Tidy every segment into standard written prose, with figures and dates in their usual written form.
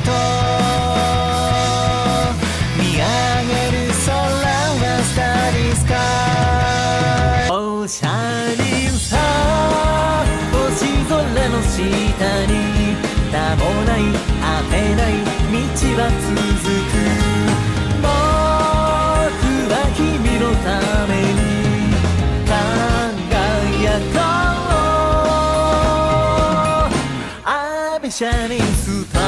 と見上げる空はスターリースカイ。おしゃれさ星空の下に名もない果てない道は続く。僕は君のために輝こう。アビシャニスタ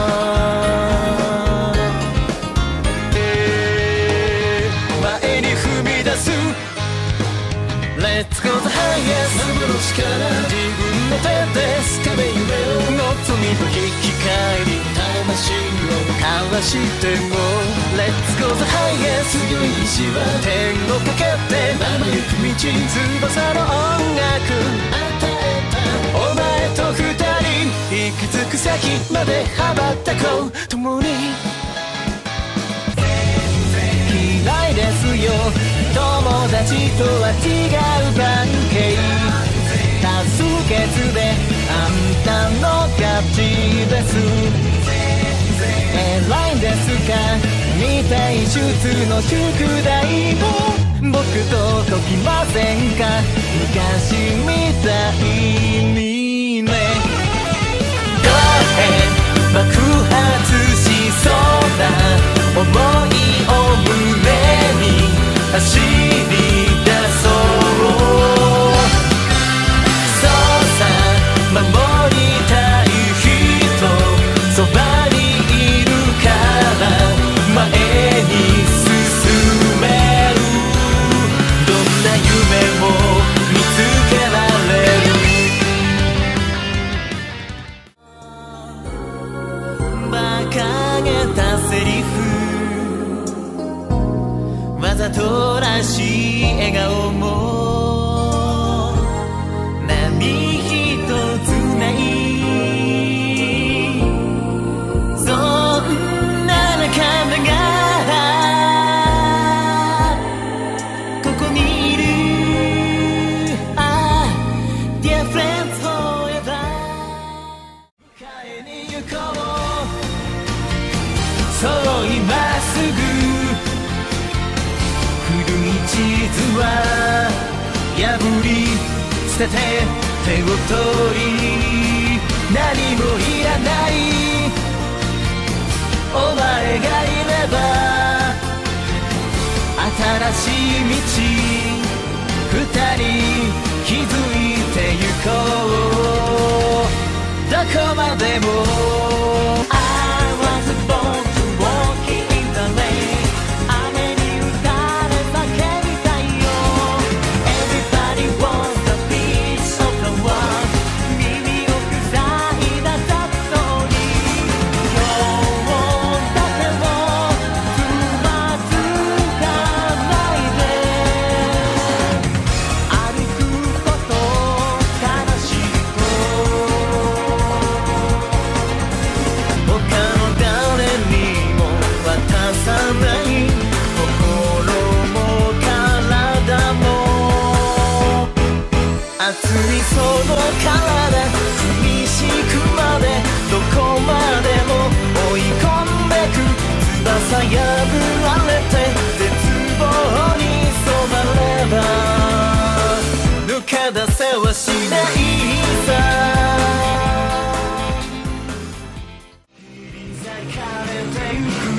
ー前に踏み出す Let's go the highest 幻から自分の手で掴め夢を望みと引き返り魂を交わしても Let's go the highest 強い意志は天をかけてままゆく道翼の音楽与えたお前と二人行き着く先まで羽ばたこう共に嫌いですよ友達とは違う関係多数決であんたの勝ちです偉いんですか未体出の宿題を僕と解きませんか昔みたいにね。Go ahead 爆発しそうな想いを胸に走り出そう。そうさ守りたい人そばにいるから前に進める。どんな夢も見つけられる。馬鹿げたセリフわざとらしい笑顔も何一つない。そんな仲間がここにいる。Dear friends forever 迎えに行こう。そう今すぐ古い地図は破り捨てて手を取り何もいらないお前がいれば新しい道二人築いてゆこう。どこまでも I was born to walk in the rain 雨に打たれ叫びたいよ Everybody wants a piece of the world 耳を塞いだざっとに今日だけをつまずかないで歩くこと悲しいと他の誰にも渡さない心も体も熱いその体苦しくまでどこまでも追い込んでく翼破られて絶望に染まれば抜け出せはしないさ。切り裂かれてゆく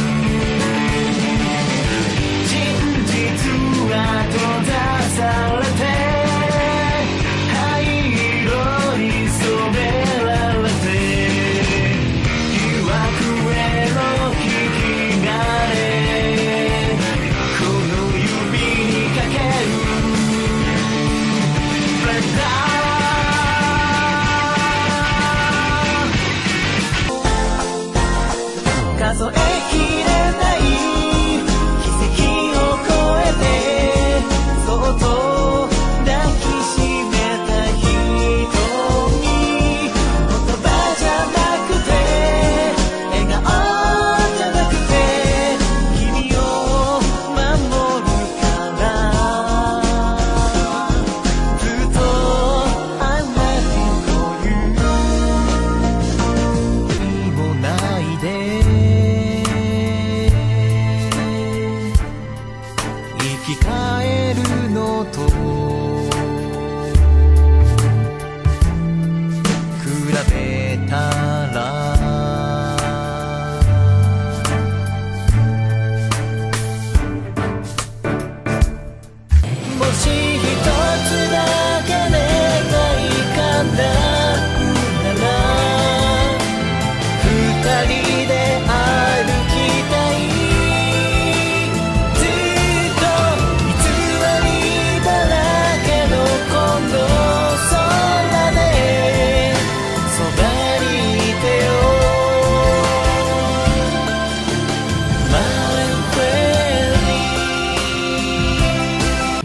真実は閉ざされて灰色に染められて疑惑への引き金この指にかける数えきれない奇跡を超えてそっと抱きしめた瞳言葉じゃなくて笑顔じゃなくて君を守るからずっと I'm waiting for you 何もない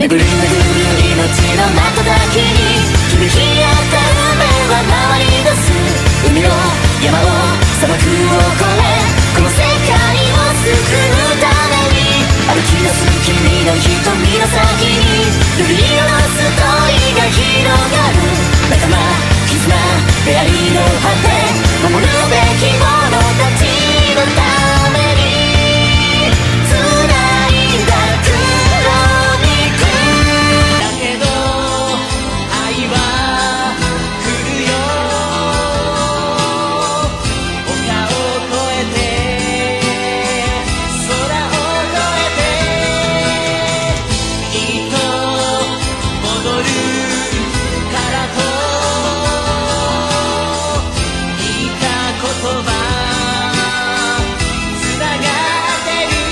巡る命の瞬きに響き合った運命は回り出す。海を山を砂漠を越えこの世界を救うために歩き出す君の瞳の先に瑠璃色のストーリーが広がる。仲間絆出会いの果て守るべきものたちのために繋いだクロニクルだけど愛は来るよ。丘を越えて空を越えてきっと戻るからと言った言葉つながってる。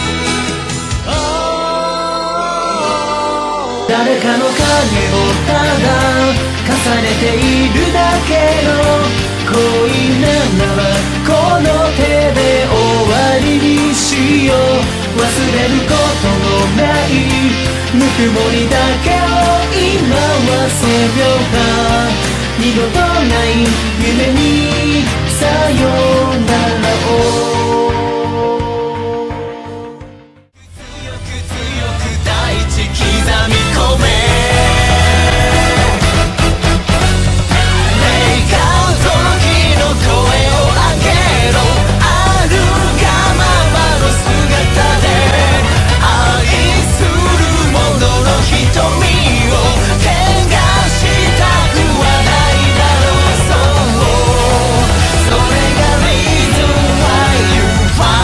誰かの影をただ重ねているだけの恋ならこの手で終わりにしよう。忘れることのないぬくもりだけを今は背負うか。二度とない夢にさよならを強く強く大地刻み込め。メイクアウトの日の声を上げろ。あるがままの姿で愛する者の瞳を汚したくはないだろう。そうそれが Reason why you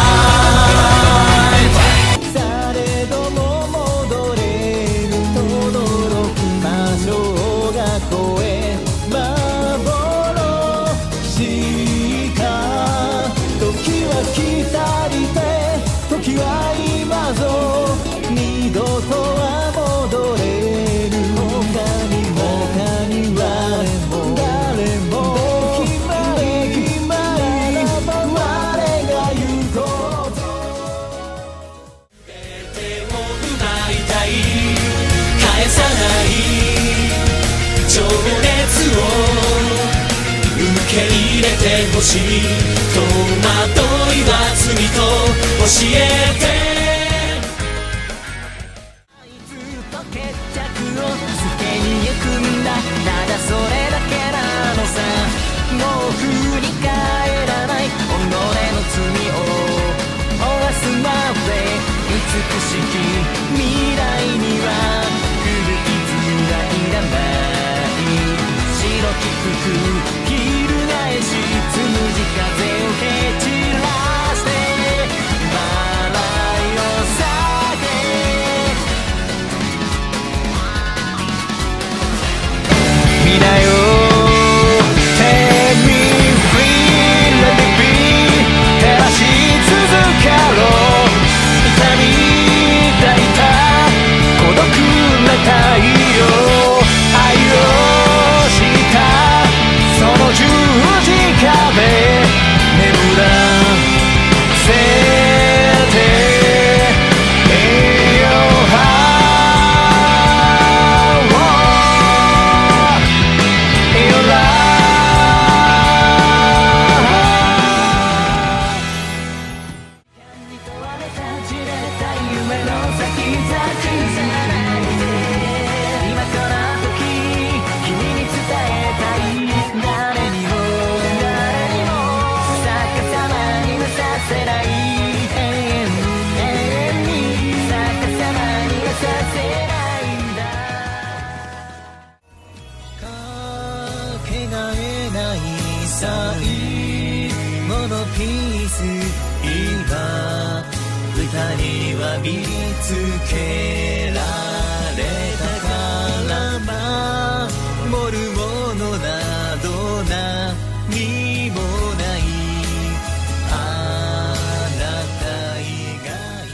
fight。 されども戻れる轟く魔性が超え幻か。時は来たりて時は今ぞ二度とは戻れる。他には誰もできまい我が言うこと手を奪いたい返さない情熱を受け入れてほしい。戸惑いは罪と教えて。ずっと決着をつけに行くんだ。ただそれだけなのさ。もう振り返らない己の罪を負わすまで美しき未来には古い傷はいらない。白き服翻しつむじ風を蹴散らして笑いを避け見なよ Take me free let me be 照らし続けろ。痛み抱いた孤独な太陽愛をしたその十字架で眠らせて栄養最後のピース今二人は見つけられたから守るものなど何もないあなた以外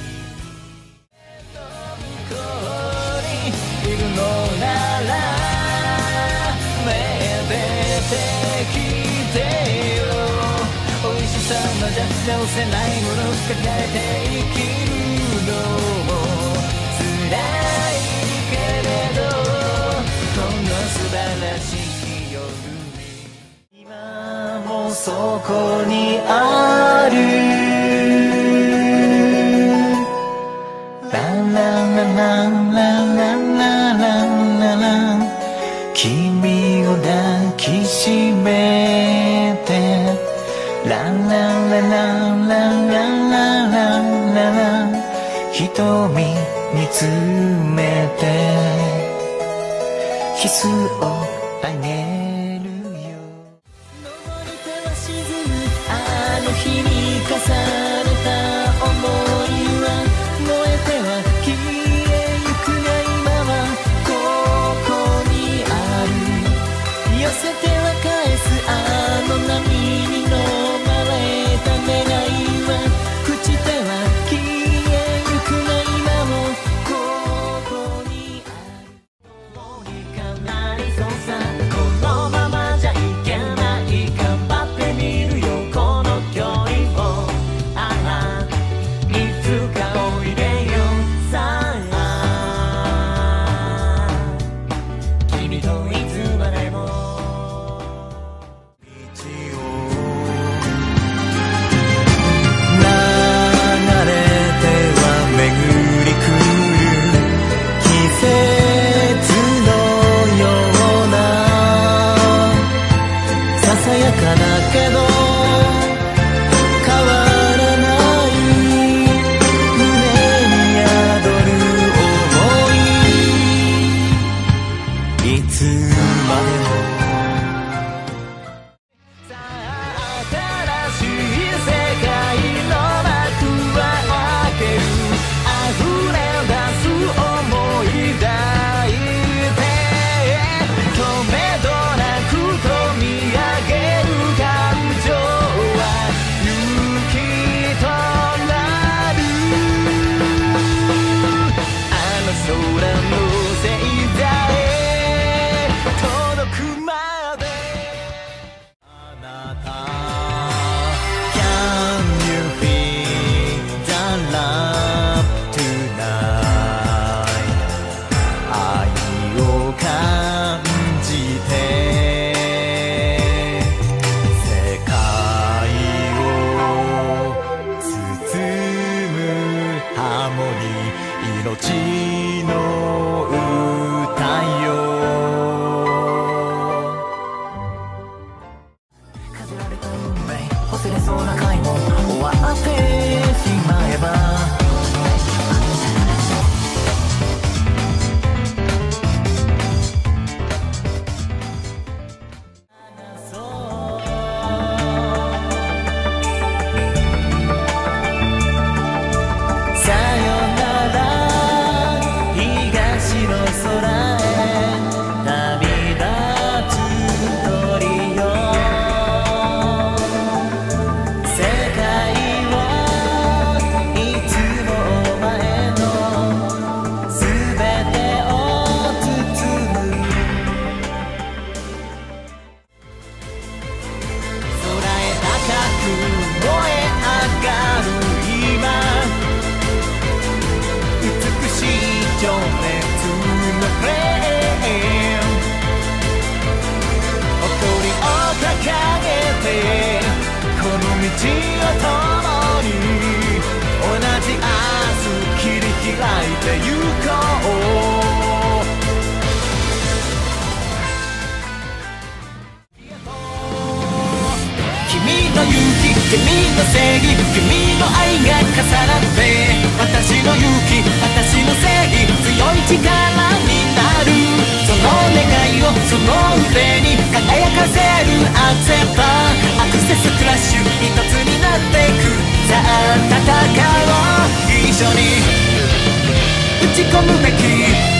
ここにいるのならめでてきてよ美味しさまじゃ直せないもの抱えて生きるのも辛いかそこにあるランランランランランランランランランラン君を抱きしめてランランランランランランランランランラン瞳見つめてキスをあげるよ登り手は沈むあの日に重ねた想いは燃えては消えゆくが今はここにある寄せては返すあの波に飲まれた願いは朽ちては消えゆくが今もここにあるどうにかなりそうさこのままじゃいけない頑張ってみるよこの距離をああいつかおいでよさあ君といつまでも流れては巡り来る季節のようなささやかだけど変わらない胸に宿る想いいつまでもさあ新しい世界の幕は開ける溢れ出す想い抱いてとめどなくと見上げる感情は雪となるあの空の星座へ届くまであなた Can you feel the love tonight 愛を感じて世界を包むハーモニー命の歌よ飾られた運命忘れそうな回も終わってしまえばさよなら東の空へ旅立つ鳥よ世界はいつも前のすべてを包む空へ高く燃え上がる今美しい情熱のフレーム誇りを掲げてこの道を共に同じ明日切り開いてゆこう君の勇気君の正義君の愛が重なって私の勇気私の正義強い力になるその願いをその腕に輝かせるアクセンターアクセスクラッシュ一つになっていくさあ戦おう一緒に打ち込むべき